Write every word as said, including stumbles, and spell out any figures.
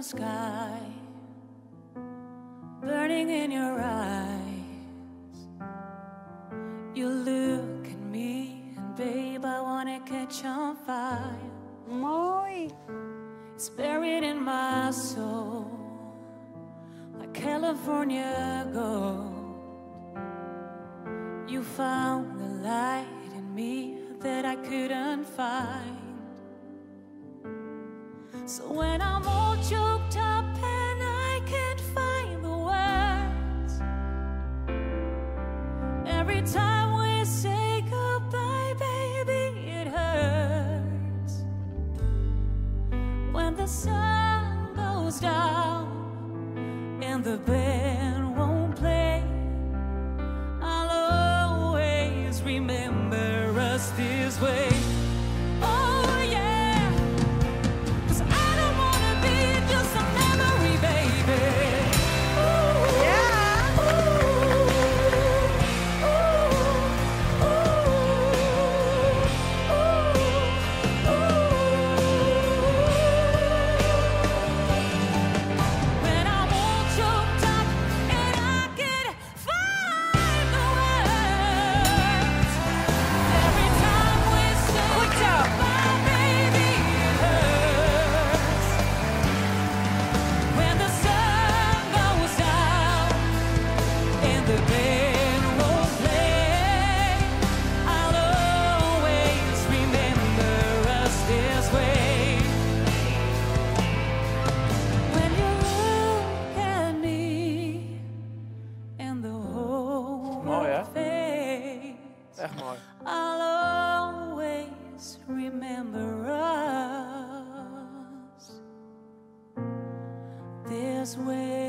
sky, burning in your eyes. You look at me and babe, I wanna catch on fire. Mooi. It's buried in my soul like California gold. You found the light in me that I couldn't find. So when I'm all choked up and I can't find the words, every time we say goodbye, baby, it hurts. When the sun goes down and the band won't play, I'll always remember us this way. Echt mooi. I'll always remember us this way.